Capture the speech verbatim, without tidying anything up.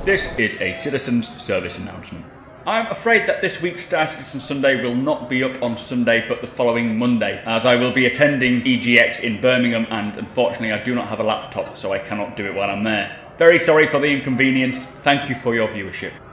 This is a citizen's service announcement. I'm afraid that this week's Star Citizen Sunday will not be up on Sunday but the following Monday, as I will be attending E G X in Birmingham and unfortunately I do not have a laptop, so I cannot do it while I'm there. Very sorry for the inconvenience. Thank you for your viewership.